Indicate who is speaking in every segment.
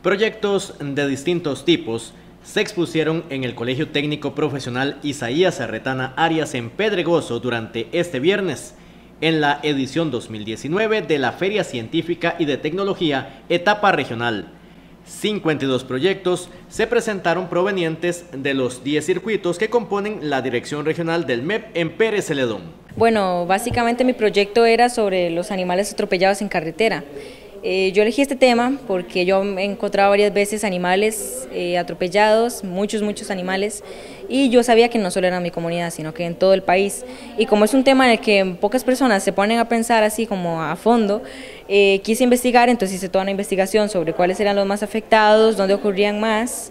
Speaker 1: Proyectos de distintos tipos se expusieron en el Colegio Técnico Profesional Isaías Arretana Arias en Pedregoso durante este viernes, en la edición 2019 de la Feria Científica y de Tecnología Etapa Regional. 52 proyectos se presentaron provenientes de los 10 circuitos que componen la Dirección Regional del MEP en Pérez Celedón.
Speaker 2: Bueno, básicamente mi proyecto era sobre los animales atropellados en carretera. Yo elegí este tema porque yo he encontrado varias veces animales atropellados, muchos animales, y yo sabía que no solo era en mi comunidad, sino que en todo el país. Y como es un tema en el que pocas personas se ponen a pensar así como a fondo, quise investigar, entonces hice toda una investigación sobre cuáles eran los más afectados, dónde ocurrían más,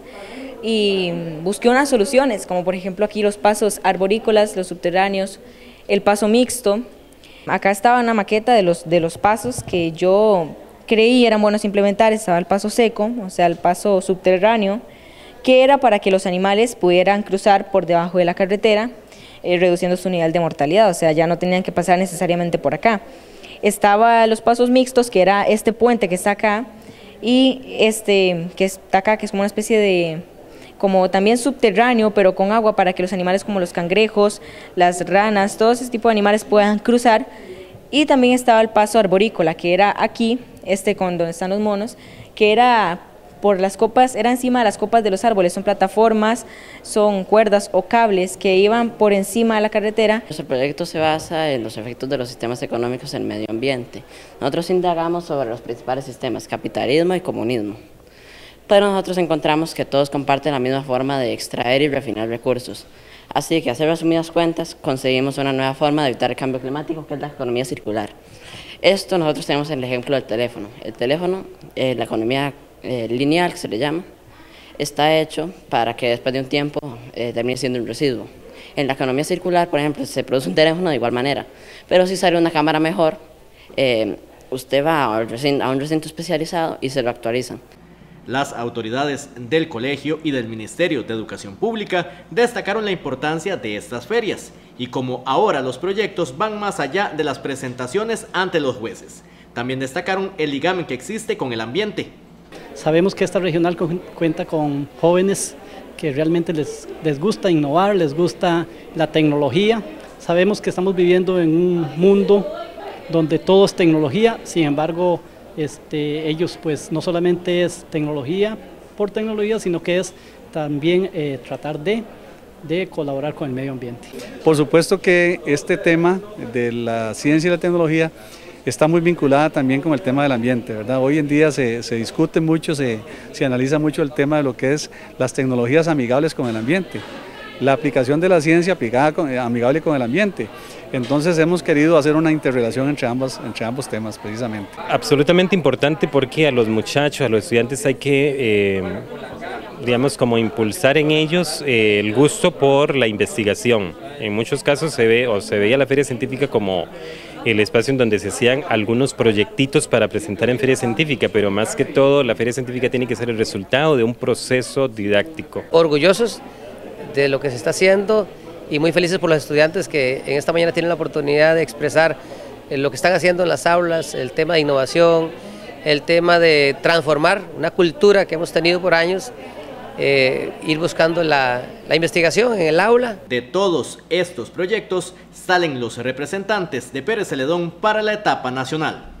Speaker 2: y busqué unas soluciones, como por ejemplo aquí los pasos arborícolas, los subterráneos, el paso mixto. Acá estaba una maqueta de los pasos que yo creí eran buenos implementar. Estaba el paso seco, o sea, el paso subterráneo, que era para que los animales pudieran cruzar por debajo de la carretera, reduciendo su nivel de mortalidad, o sea, ya no tenían que pasar necesariamente por acá. Estaba los pasos mixtos, que era este puente que está acá, y este que está acá, que es como una especie de, como también subterráneo, pero con agua, para que los animales como los cangrejos, las ranas, todo ese tipo de animales puedan cruzar. Y también estaba el paso arborícola, que era aquí, con donde están los monos, que era por las copas, era encima de las copas de los árboles, son plataformas, son cuerdas o cables que iban por encima de la carretera.
Speaker 3: Nuestro proyecto se basa en los efectos de los sistemas económicos en el medio ambiente. Nosotros indagamos sobre los principales sistemas, capitalismo y comunismo. Pero nosotros encontramos que todos comparten la misma forma de extraer y refinar recursos. Así que, a hacer resumidas cuentas, conseguimos una nueva forma de evitar el cambio climático, que es la economía circular. Esto nosotros tenemos el ejemplo del teléfono. El teléfono, la economía lineal, que se le llama, está hecho para que después de un tiempo termine siendo un residuo. En la economía circular, por ejemplo, se produce un teléfono de igual manera, pero si sale una cámara mejor, usted va a un recinto especializado y se lo actualizan.
Speaker 1: Las autoridades del colegio y del Ministerio de Educación Pública destacaron la importancia de estas ferias y como ahora los proyectos van más allá de las presentaciones ante los jueces. También destacaron el ligamen que existe con el ambiente.
Speaker 4: Sabemos que esta regional cuenta con jóvenes que realmente les gusta innovar, les gusta la tecnología. Sabemos que estamos viviendo en un mundo donde todo es tecnología, sin embargo, ellos pues no solamente es tecnología por tecnología, sino que es también tratar de colaborar con el medio ambiente.
Speaker 5: Por supuesto que este tema de la ciencia y la tecnología está muy vinculada también con el tema del ambiente, ¿verdad? Hoy en día se discute mucho, se analiza mucho el tema de lo que es las tecnologías amigables con el ambiente, la aplicación de la ciencia amigable con el ambiente. Entonces hemos querido hacer una interrelación entre ambos temas precisamente.
Speaker 6: Absolutamente importante porque a los muchachos, a los estudiantes hay que, digamos, como impulsar en ellos el gusto por la investigación. En muchos casos se veía la Feria Científica como el espacio en donde se hacían algunos proyectitos para presentar en Feria Científica, pero más que todo la Feria Científica tiene que ser el resultado de un proceso didáctico.
Speaker 7: Orgullosos de lo que se está haciendo y muy felices por los estudiantes que en esta mañana tienen la oportunidad de expresar lo que están haciendo en las aulas, el tema de innovación, el tema de transformar una cultura que hemos tenido por años, ir buscando la investigación en el aula.
Speaker 1: De todos estos proyectos salen los representantes de Pérez Celedón para la etapa nacional.